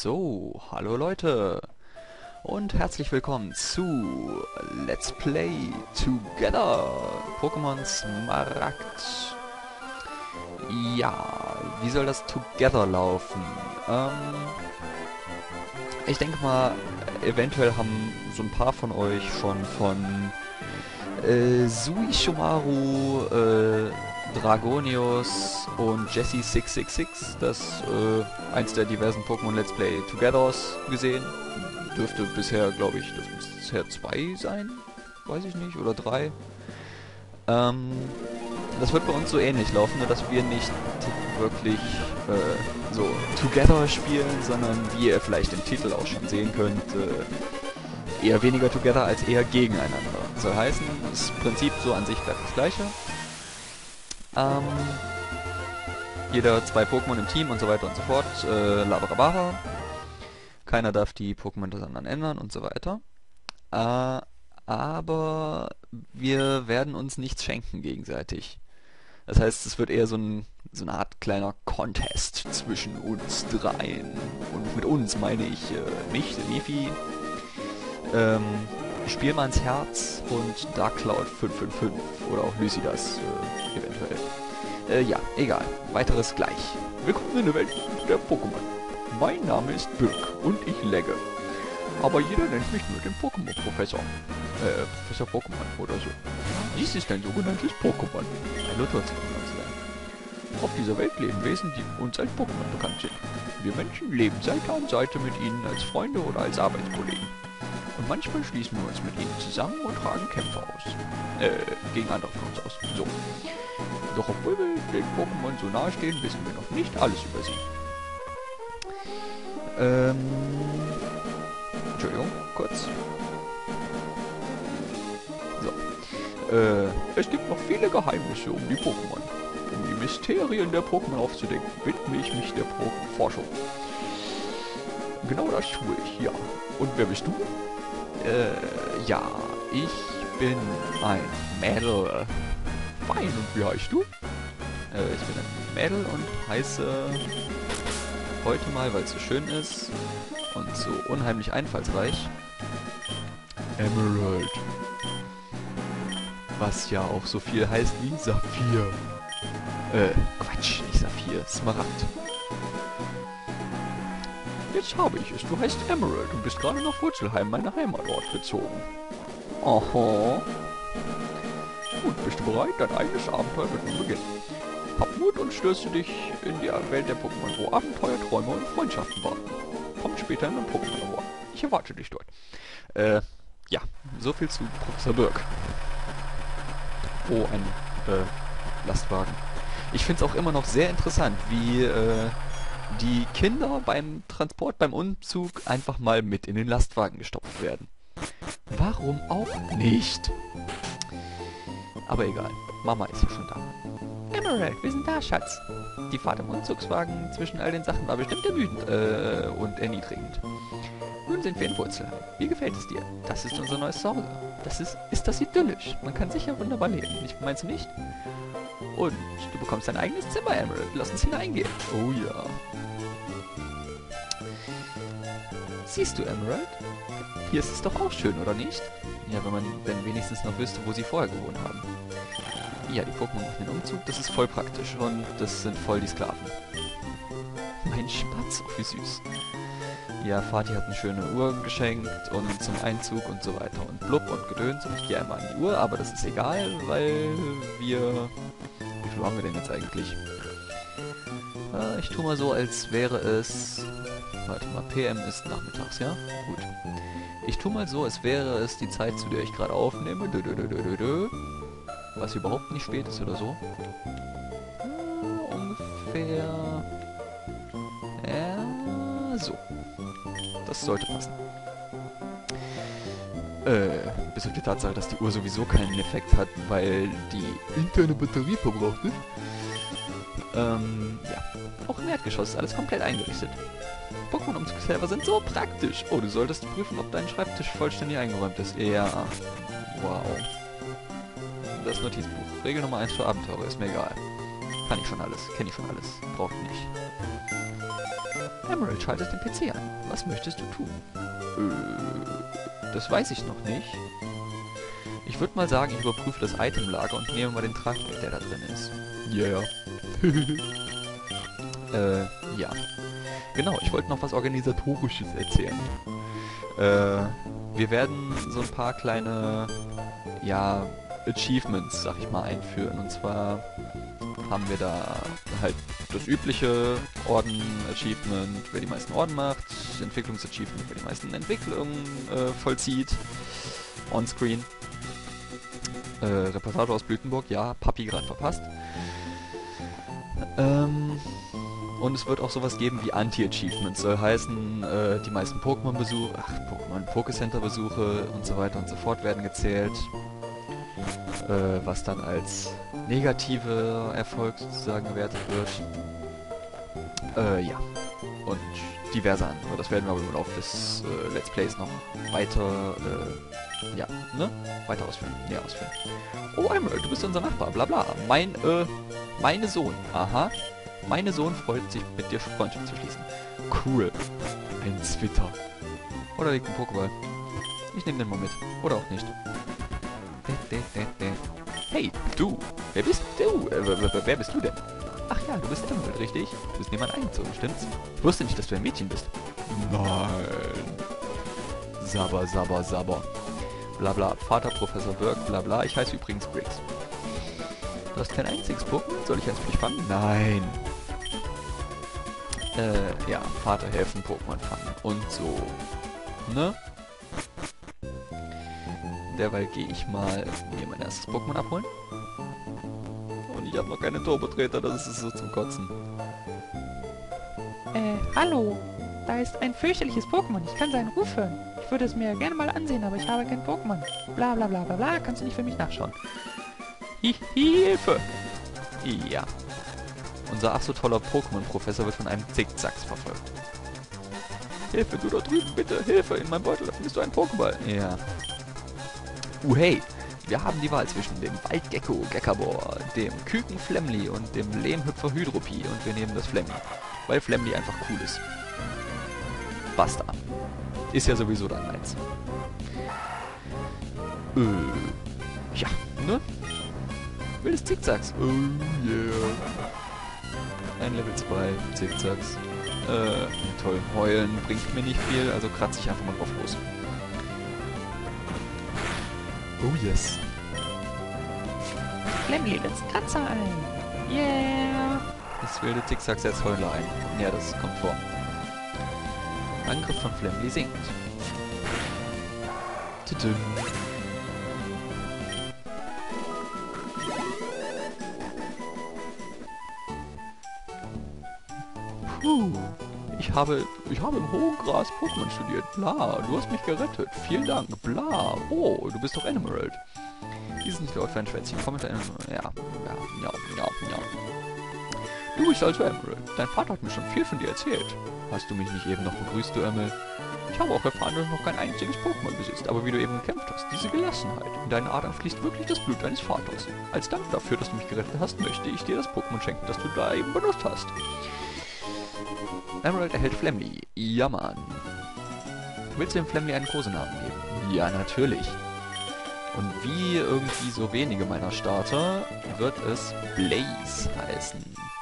So, hallo Leute und herzlich willkommen zu Let's Play Together Pokémon Smaragd. Ja, wie soll das Together laufen? Ich denke mal, eventuell haben so ein paar von euch schon von Suishomaru, Dragonius und Jessie666, das eins der diversen Pokémon Let's Play Togethers gesehen. Dürfte bisher, glaube ich, zwei sein, weiß ich nicht, oder 3. Das wird bei uns so ähnlich laufen, nur dass wir nicht wirklich so Together spielen, sondern wie ihr vielleicht im Titel auch schon sehen könnt, eher weniger Together als eher gegeneinander. Soll heißen, das Prinzip so an sich bleibt das gleiche. Jeder 2 Pokémon im Team und so weiter und so fort. Labarabara. Keiner darf die Pokémon untereinander ändern und so weiter. Aber wir werden uns nichts schenken gegenseitig. Das heißt, es wird eher so eine Art kleiner Contest zwischen uns dreien. Und mit uns meine ich mich, Leafy, Spielmanns Herz und Darkcloud 555 oder auch Lucidas eventuell. Ja, egal. Weiteres gleich. Willkommen in der Welt der Pokémon. Mein Name ist Birk und ich legge. Aber jeder nennt mich nur den Pokémon-Professor. Professor Pokémon oder so. Dies ist ein sogenanntes Pokémon. Ein Lottozinsland. Auf dieser Welt leben Wesen, die uns als Pokémon bekannt sind. Wir Menschen leben Seite an Seite mit ihnen als Freunde oder als Arbeitskollegen. Und manchmal schließen wir uns mit ihnen zusammen und tragen Kämpfe aus. Gegen andere von uns aus. So. Doch obwohl wir den Pokémon so nahe stehen, wissen wir noch nicht alles über sie. Entschuldigung, kurz. So. Es gibt noch viele Geheimnisse um die Pokémon. Um die Mysterien der Pokémon aufzudecken, widme ich mich der Forschung. Genau das tue ich, ja. Und wer bist du? Ja, ich bin ein Mädel. Fein, und wie heißt du? Ich bin ein Mädel und heiße heute mal, weil es so schön ist und so unheimlich einfallsreich, Emerald. Was ja auch so viel heißt wie Saphir. Quatsch, nicht Saphir, Smaragd. Jetzt habe ich es. Du heißt Emerald und bist gerade nach Wurzelheim, meiner Heimatort, gezogen. Aha. Gut, bist du bereit? Dein eigenes Abenteuer wird nun beginnen. Hab Mut und stürze dich in die Welt der Pokémon, wo Abenteuer, Träume und Freundschaften warten. Komm später in den Pokémon Award. Ich erwarte dich dort. Ja, so viel zu Professor Birk. Oh, ein Lastwagen. Ich finde es auch immer noch sehr interessant, wie die Kinder beim Transport, beim Umzug einfach mal mit in den Lastwagen gestopft werden. Warum auch nicht? Aber egal, Mama ist ja schon da. Emerald, wir sind da, Schatz. Die Fahrt im Umzugswagen zwischen all den Sachen war bestimmt ermüdend und erniedrigend. Nun sind wir in Wurzelheim. Wie gefällt es dir? Das ist unser neues Zuhause. Ist das idyllisch? Man kann sicher wunderbar leben. Meinst du nicht? Und du bekommst dein eigenes Zimmer, Emerald. Lass uns hineingehen. Oh ja. Siehst du, Emerald? Hier ist es doch auch schön, oder nicht? Ja, wenn man dann wenigstens noch wüsste, wo sie vorher gewohnt haben. Ja, die Pokémon machen den Umzug, das ist voll praktisch und das sind voll die Sklaven. Mein Spatz, oh wie süß. Ja, Vati hat eine schöne Uhr geschenkt und zum Einzug und so weiter und blub und Gedöns und ich gehe einmal an die Uhr, aber das ist egal, weil wir... Wie viel haben wir denn jetzt eigentlich? Ich tue mal so, als wäre es... Warte mal, PM ist nachmittags, ja? Gut. Ich tue mal so, als wäre es die Zeit, zu der ich gerade aufnehme. Was überhaupt nicht spät ist oder so. Ungefähr... Ja, so. Das sollte passen. Bis auf die Tatsache, dass die Uhr sowieso keinen Effekt hat, weil die interne Batterie verbraucht ist. Ja. Auch im Erdgeschoss ist alles komplett eingerichtet. Pokémon-Umzugshelfer sind so praktisch. Oh, du solltest prüfen, ob dein Schreibtisch vollständig eingeräumt ist. Ja. Wow. Das Notizbuch. Regel Nummer 1 für Abenteurer. Ist mir egal. Kann ich schon alles. Kenne ich schon alles. Braucht nicht. Emerald, schaltet den PC an. Was möchtest du tun? Das weiß ich noch nicht. Ich würde mal sagen, ich überprüfe das Itemlager und nehme mal den Trank mit, der da drin ist. Yeah. Ja. Genau, ich wollte noch was Organisatorisches erzählen. Wir werden so ein paar kleine, ja, Achievements, sag ich mal, einführen. Und zwar haben wir da halt das übliche Orden-Achievement, wer die meisten Orden macht, Entwicklungs-Achievement, wer die meisten Entwicklungen vollzieht, onscreen. Reportage aus Blütenburg, ja, Papi gerade verpasst. Und es wird auch sowas geben wie Anti-Achievements, soll heißen, die meisten Pokémon-Besuche, Pokécenter-Besuche und so weiter und so fort werden gezählt. Was dann als negativer Erfolg sozusagen gewertet wird. Ja. Und diverse andere. Das werden wir aber im Laufe des Let's Plays noch weiter, ja, ne? Weiter ausführen. Näher ausführen. Oh, Emerald, du bist unser Nachbar, bla bla. Meine Sohn. Aha. Meine Sohn freut sich, mit dir Freundschaft zu schließen. Cool. Ein Zwitter. Oder liegt ein Pokéball. Ich nehme den mal mit. Oder auch nicht. Hey, du! Wer bist du? Wer bist du denn? Ach ja, du bist Emerald, richtig? Du bist niemand eingezogen, stimmt's? Ich wusste nicht, dass du ein Mädchen bist. Nein. Sabber, sabber, sabber. Blabla, Vater, Professor Burke, blabla. Ich heiße übrigens Briggs. Du hast kein einziges Pokémon? Soll ich eins für dich fangen? Nein. Ja, Vater helfen, Pokémon fangen. Und so. Ne? Derweil gehe ich mal mir mein erstes Pokémon abholen. Und ich habe noch keine Turbotreter, das ist so zum Kotzen. Hallo. Da ist ein fürchterliches Pokémon. Ich kann seinen Ruf hören. Ich würde es mir gerne mal ansehen, aber ich habe kein Pokémon. Bla bla bla bla bla. Kannst du nicht für mich nachschauen? Hilfe! Ja. Unser ach so toller Pokémon-Professor wird von einem Zickzacks verfolgt. Hilfe, du da drüben, bitte! Hilfe! In meinem Beutel, da findest du einen Pokéball. Ja. Hey! Wir haben die Wahl zwischen dem Waldgecko Gekabor, dem Küken Flemly und dem Lehmhüpfer Hydropie und wir nehmen das Flemly. Weil Flemly einfach cool ist. Basta. Ist ja sowieso dann meins. Ja, ne? Wildes Zickzacks. Oh yeah. Ein Level 2 Zickzacks. Toll. Heulen bringt mir nicht viel, also kratze ich einfach mal drauf los. Oh yes. Flemly setzt Kratzer ein. Yeah. Das wilde Zickzack setzt Heuler ein. Ja, das kommt vor. Angriff von Flemly sinkt. Tudum. Puh. Ich habe im hohen Gras Pokémon studiert. Bla, du hast mich gerettet. Vielen Dank. Bla. Oh, du bist doch Emerald. Die sind nicht laut für ein Schwätzchen. Komm mit deinem... Ja. Du bist also Emerald. Dein Vater hat mir schon viel von dir erzählt. Hast du mich nicht eben noch begrüßt, du Emerald? Ich habe auch erfahren, dass du noch kein einziges Pokémon besitzt, aber wie du eben gekämpft hast, diese Gelassenheit. In deinen Adern fließt wirklich das Blut deines Vaters. Als Dank dafür, dass du mich gerettet hast, möchte ich dir das Pokémon schenken, das du da eben benutzt hast. Emerald erhält Flemly. Ja, Mann. Willst du dem Flemly einen Kosenamen geben? Ja, natürlich. Und wie irgendwie so wenige meiner Starter wird es Blaze heißen.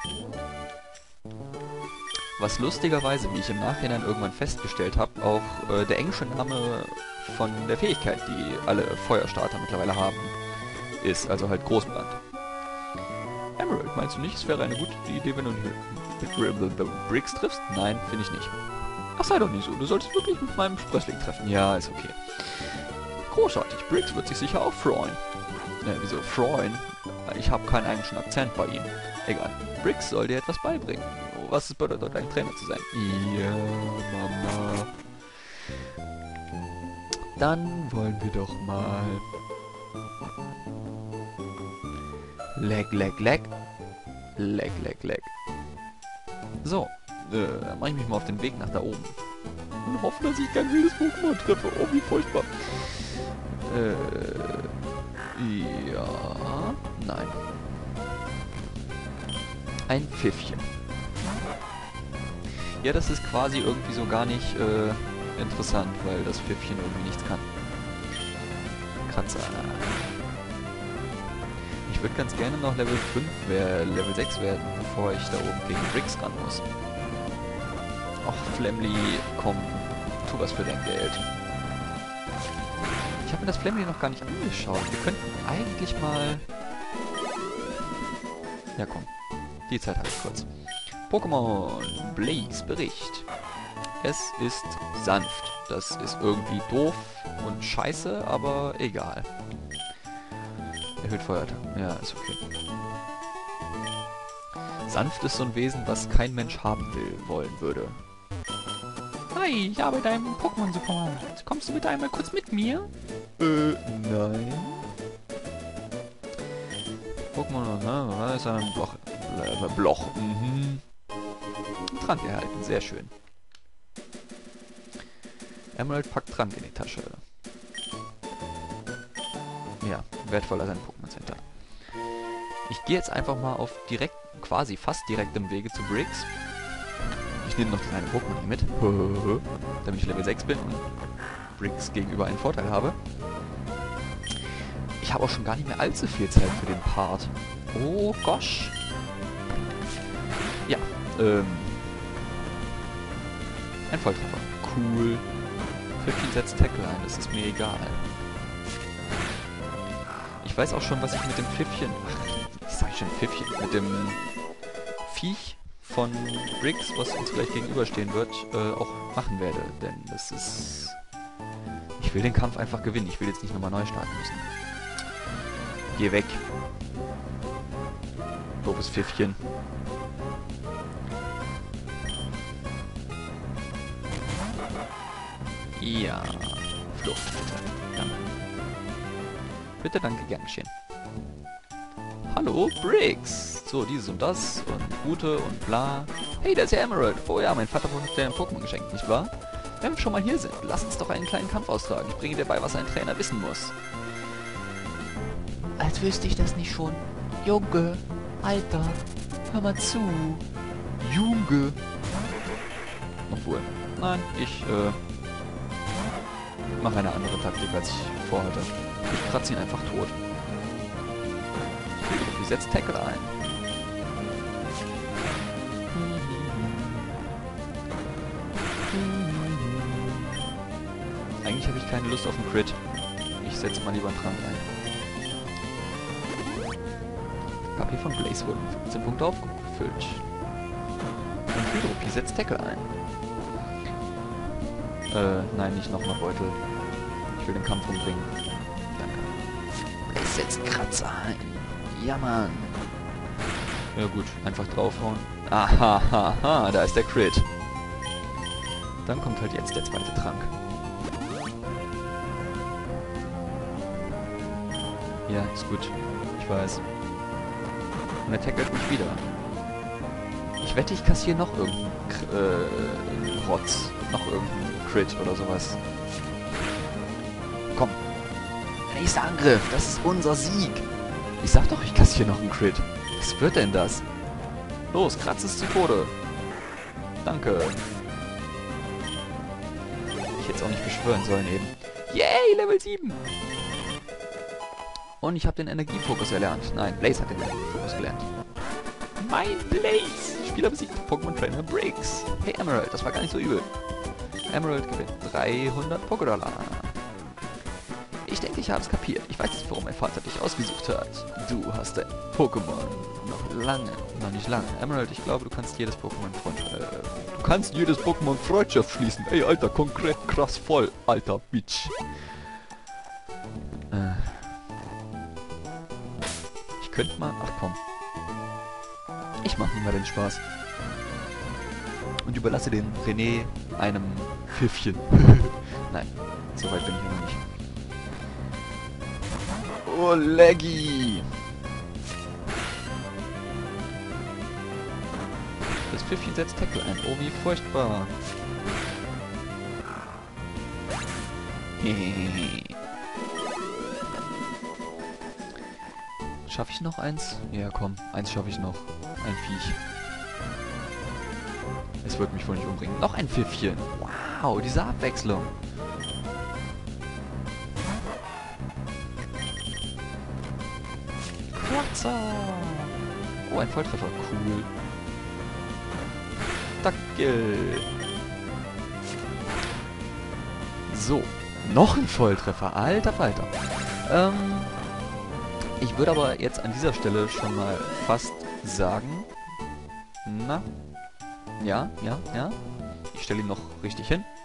Was lustigerweise, wie ich im Nachhinein irgendwann festgestellt habe, auch der englische Name von der Fähigkeit, die alle Feuerstarter mittlerweile haben, ist. Also halt Großbrand. Emerald, meinst du nicht, es wäre eine gute Idee, wenn du mit Briggs triffst? Nein, finde ich nicht. Ach, sei doch nicht so. Du solltest wirklich mit meinem Sprössling treffen. Ja, ist okay. Großartig. Briggs wird sich sicher auch freuen. Wieso freuen? Ich habe keinen englischen Akzent bei ihm. Egal. Briggs soll dir etwas beibringen. Was es bedeutet, ein Trainer zu sein. Ja, Mama. Dann wollen wir doch mal... Leck. So, dann mache ich mich mal auf den Weg nach da oben. Und hoffe, dass ich kein wildes Pokémon treffe. Oh, wie furchtbar. Ja... Nein. Ein Pfiffchen. Ja, das ist quasi irgendwie so gar nicht interessant, weil das Pfiffchen irgendwie nichts kann. Kratzer. Ich würde ganz gerne noch Level 5, Level 6 werden, bevor ich da oben gegen Briggs ran muss. Och, Flamly, komm, tu was für dein Geld. Ich habe mir das Flamly noch gar nicht angeschaut. Wir könnten eigentlich mal... Ja, komm. Die Zeit habe ich kurz. Pokémon Blaze Bericht. Es ist sanft. Das ist irgendwie doof und scheiße, aber egal. Erhöht Feuerattacken. Ja, ist okay. Sanft ist so ein Wesen, was kein Mensch haben wollen würde. Hi, ich habe deinem Pokémon-Supermarkt. Kommst du bitte einmal kurz mit mir? Nein. Pokémon, ist ein Bloch. Trank erhalten, sehr schön. Emerald packt Trank in die Tasche. Ja, wertvoller sein Pokémon Center. Ich gehe jetzt einfach mal auf quasi fast direktem Wege zu Briggs. Ich nehme noch das kleine Pokémon hier mit, damit ich Level 6 bin und Briggs gegenüber einen Vorteil habe. Ich habe auch schon gar nicht mehr allzu viel Zeit für den Part. Oh gosh. Ja, ein Volltreffer. Cool. Pfiffchen setzt Tackle ein, das ist mir egal. Ich weiß auch schon, was ich mit dem Pfiffchen... Ach, ich sag schon Pfiffchen. Mit dem Viech von Briggs, was uns gleich gegenüberstehen wird, auch machen werde. Denn das ist... Ich will den Kampf einfach gewinnen. Ich will jetzt nicht nochmal neu starten müssen. Geh weg. Doofes Pfiffchen. Ja. Flucht, bitte. Danke. Bitte, danke, gern geschehen. Hallo, Briggs. So, dieses und das und Gute und bla. Hey, da ist ja Emerald. Oh ja, mein Vater hat dir ein Pokémon geschenkt, nicht wahr? Wenn wir schon mal hier sind, lass uns doch einen kleinen Kampf austragen. Ich bringe dir bei, was ein Trainer wissen muss. Als wüsste ich das nicht schon. Junge, Alter, hör mal zu. Junge. Obwohl, nein, ich mache eine andere Taktik, als ich vorhatte. Ich kratze ihn einfach tot. Ich setze Tackle ein. Eigentlich habe ich keine Lust auf einen Crit. Ich setze mal lieber einen Trank ein. KP von Blaze wurden 15 Punkte aufgefüllt. Und Hydropie setzt Tackle ein. Nein, nicht nochmal Beutel. Ich will den Kampf umbringen. Danke. Blaze setzt Kratzer ein. Ja, Mann. Ja gut, einfach draufhauen. Ahahaha, da ist der Crit. Dann kommt halt jetzt der zweite Trank. Ja, ist gut. Ich weiß. Und er tackelt mich wieder. Ich wette, ich kassiere noch irgendeinen Rotz. Noch irgendeinen Crit oder sowas. Komm. Nächster Angriff. Das ist unser Sieg. Ich sag doch, ich kassiere noch einen Crit. Was wird denn das? Los, kratz es zu Tode. Danke. Ich hätte es auch nicht beschwören sollen eben. Yay, Level 7. Und ich habe den Energiefokus erlernt. Nein, Blaze hat den Energiefokus gelernt. Mein Blaze! Spieler besiegt Pokémon Trainer Briggs. Hey Emerald, das war gar nicht so übel. Emerald gewinnt 300 Pokédollar. Ich denke, ich habe es kapiert. Ich weiß nicht, warum mein Vater dich ausgesucht hat. Du hast dein Pokémon noch nicht lange. Emerald, ich glaube, du kannst jedes Pokémon Freundschaft schließen. Ey, Alter, konkret krass voll, alter Bitch. Ich könnte mal... Ach komm. Ich mache mir mal den Spaß. Und überlasse den René einem Pfiffchen. Nein, so weit bin ich ja noch nicht. Oh, Leggy! Das Pfiffchen setzt Tackle ein. Oh, wie furchtbar. Schaffe ich noch eins? Ja, komm. Eins schaffe ich noch. Ein Viech. Es wird mich wohl nicht umbringen. Noch ein Pfiffchen. Wow, diese Abwechslung. Kratzer. Oh, ein Volltreffer. Cool. Dackel. So. Noch ein Volltreffer. Alter Falter. Ich würde aber jetzt an dieser Stelle schon mal fast sagen... Na? Ja. Ich stelle ihn noch richtig hin.